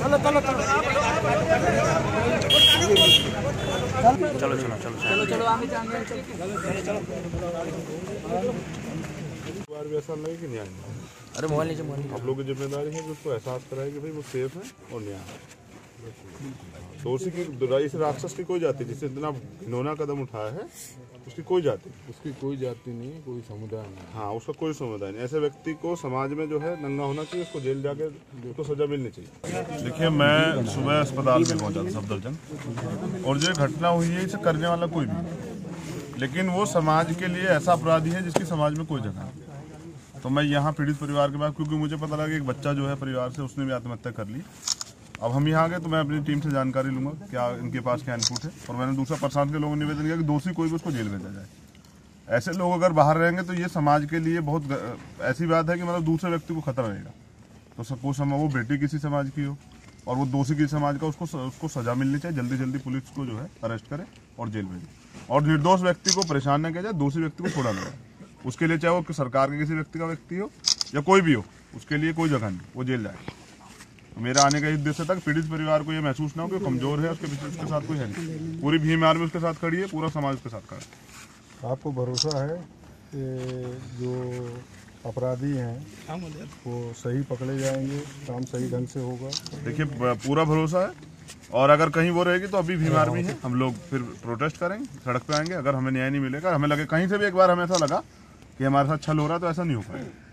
ऐसा नहीं कि न्याय नहीं। अरे मोबाइल नीचे आप लोगों की जिम्मेदारी है कि उसको एहसास कराए कि भाई वो सेफ है और न्याय है। तो उसी की इस राक्षस की कोई जाति जिससे इतना घिनौना कदम उठाया है उसकी कोई जाति नहीं, कोई समुदाय नहीं। हाँ, उसका कोई समुदाय नहीं। ऐसे व्यक्ति को समाज में जो है नंगा होना चाहिए, उसको जेल जाके उसको सजा मिलनी चाहिए। देखिए, मैं सुबह अस्पताल में पहुंचा था सफदरजंग, और जो घटना हुई है इसे करने वाला कोई भी, लेकिन वो समाज के लिए ऐसा अपराधी है जिसकी समाज में कोई जगह नहीं। तो मैं यहाँ पीड़ित परिवार के बाद, क्योंकि मुझे पता लगा कि एक बच्चा जो है परिवार से, उसने भी आत्महत्या कर ली। अब हम यहाँ गए तो मैं अपनी टीम से जानकारी लूंगा क्या इनके पास क्या इनपुट है, और मैंने दूसरा प्रशासन के लोगों ने निवेदन किया कि दोषी कोई भी उसको जेल भेजा जाए। ऐसे लोग अगर बाहर रहेंगे तो ये समाज के लिए बहुत ऐसी बात है कि मतलब दूसरे व्यक्ति को खतरा रहेगा। तो सपोज वो बेटी किसी समाज की हो और वो दोषी किसी समाज का, उसको सजा मिलनी चाहिए। जल्दी जल्दी पुलिस को जो है अरेस्ट करे और जेल भेजे, और निर्दोष व्यक्ति को परेशान न किया जाए, दोषी व्यक्ति को छोड़ा न जाए। उसके लिए चाहे वो सरकार के किसी व्यक्ति का व्यक्ति हो या कोई भी हो, उसके लिए कोई जगह नहीं, वो जेल जाए। मेरा आने का उद्देश्य तक पीड़ित परिवार को ये महसूस ना हो कि कमजोर है, उसके साथ कोई है नहीं। पूरी भीम आर्मी उसके साथ खड़ी है, पूरा समाज उसके साथ खड़ा है। आपको भरोसा है कि जो अपराधी हैं वो सही पकड़े जाएंगे, काम सही ढंग से होगा? देखिए, पूरा भरोसा है, और अगर कहीं वो रहेगी तो अभी भीम आर्मी है, हम लोग फिर प्रोटेस्ट करेंगे, सड़क पे आएंगे। अगर हमें न्याय नहीं मिलेगा, हमें लगे कहीं से भी एक बार हमें ऐसा लगा कि हमारे साथ छल हो रहा है, तो ऐसा नहीं हो पाएगा।